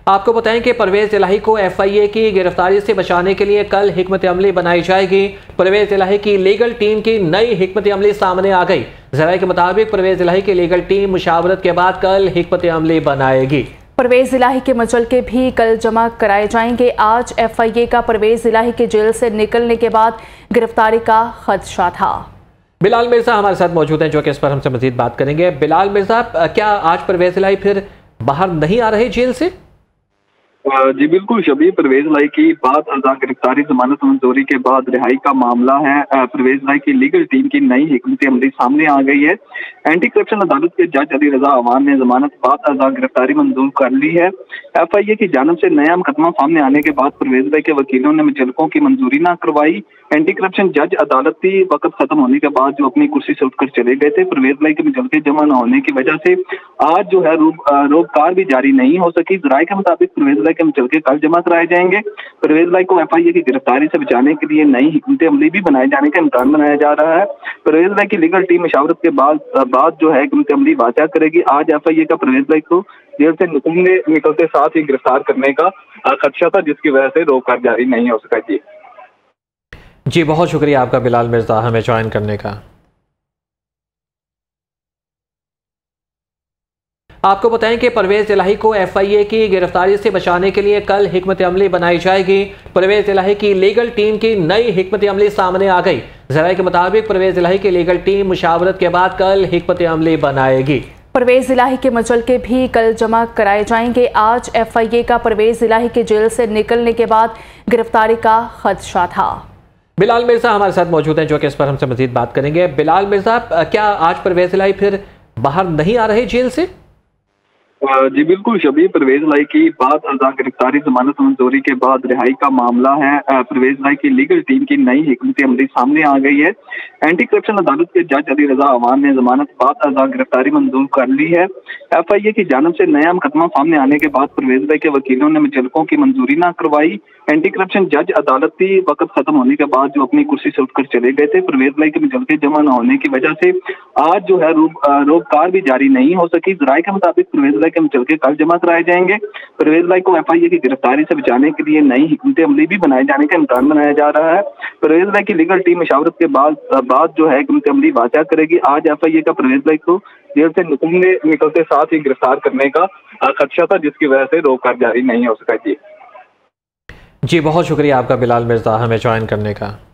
आपको बताएं कि परवेज इलाही को FIA की गिरफ्तारी से बचाने के लिए कल हिकमत अमली बनाई जाएगी। परवेज इलाही की लीगल टीम की नई हिकमत अमली सामने आ गई। ज़राए के मुताबिक परवेज इलाही की लीगल टीम मुशावरत के बाद कल हिकमत अमली बनाएगी। परवेज इलाही के मुचलके भी कल जमा कराए जाएंगे। आज FIA का परवेज इलाही के जेल से निकलने के बाद गिरफ्तारी का खदशा था। बिलाल मिर्जा हमारे साथ मौजूद हैं जो कि इस पर हमसे मजीद बात करेंगे। बिलाल मिर्जा, क्या आज परवेज इलाही फिर बाहर नहीं आ रहे जेल से? जी बिल्कुल शबीर, परवेज इलाही की बाद अज़ा गिरफ्तारी जमानत मंजूरी के बाद रिहाई का मामला है। परवेज इलाही की लीगल टीम की नई हिकमत अमली सामने आ गई है। एंटी करप्शन अदालत के जज अली रजा अवान ने जमानत बाद अज़ा गिरफ्तारी मंजूर कर ली है। FIA की जानब से नया मुकदमा सामने आने के बाद परवेज इलाही के वकीलों ने मुचलकों की मंजूरी न करवाई। एंटी करप्शन जज अदालती वक्त खत्म होने के बाद जो अपनी कुर्सी से उठकर चले गए थे, परवेज इलाही के मुचलके जमा न होने की वजह से आज जो है रोककार भी जारी नहीं हो सकी। ज़राए के मुताबिक परवेज इलाही के मुचलके कल जमा कराए जाएंगे। परवेज इलाही को FIA की गिरफ्तारी से बचाने के लिए नई हिकमत अमली भी बनाए जाने का इम्कान बनाया जा रहा है। परवेज इलाही की लीगल टीम मुशावरत के बाद जो है हिकमत अमली वाक़या करेगी। आज FIA का परवेज इलाही को जेल से निकलते साथ ही गिरफ्तार करने का खदशा था, जिसकी वजह से रोककार जारी नहीं हो सका। जी बहुत शुक्रिया आपका बिलाल मिर्जा हमें ज्वाइन करने का। आपको बताएं कि परवेज इलाही को FIA की गिरफ्तारी से बचाने के लिए कल हिकमत अमली बनाई जाएगी। परवेज इलाही की लीगल टीम की नई हिकमत अमली सामने आ गई। ज़राए के मुताबिक परवेज इलाही की लीगल टीम मुशावरत के बाद कल हिकमत अमली बनाएगी। परवेज इलाही के मुचलके भी कल जमा कराए जाएंगे। आज FIA का परवेज इलाही के जेल से निकलने के बाद गिरफ्तारी का खदशा था। बिलाल मिर्जा हमारे साथ मौजूद हैं जो कि इस पर हमसे मजीद बात करेंगे। बिलाल मिर्जा, क्या आज परवेज इलाही फिर बाहर नहीं आ रहे जेल से? जी बिल्कुल शबीर, परवेज इलाही की बाद अज़ा गिरफ्तारी जमानत मंजूरी के बाद रिहाई का मामला है। परवेज इलाही की लीगल टीम की नई हिकमत अमली सामने आ गई है। एंटी करप्शन अदालत के जज अली रजा अवान ने जमानत बाद अज़ा गिरफ्तारी मंजूर कर ली है। FIA की जानब से नया मुकदमा सामने आने के बाद परवेज इलाही के वकीलों ने मुचलकों की मंजूरी न करवाई। एंटी करप्शन जज अदालती वक्त खत्म होने के बाद जो अपनी कुर्सी से उठकर चले गए थे, परवेज इलाही के मुचलके जमा न होने की वजह से आज जो है रोककार भी जारी नहीं हो सकी। ज़राए के मुताबिक परवेज इलाही के मुचलके कल जमा कराए जाएंगे। परवेज इलाही को FIA की गिरफ्तारी से बचाने के लिए नई हिकमत अमली भी बनाए जाने का इम्कान बनाया जा रहा है। परवेज इलाही की लीगल टीम मुशावरत के बाद जो है हिकमत अमली वाक़या करेगी। आज FIA का परवेज इलाही को जेल से निकलते साथ ही गिरफ्तार करने का खदशा था, जिसकी वजह से रोककार जारी नहीं हो सका। जी बहुत शुक्रिया आपका बिलाल मिर्जा हमें ज्वाइन करने का।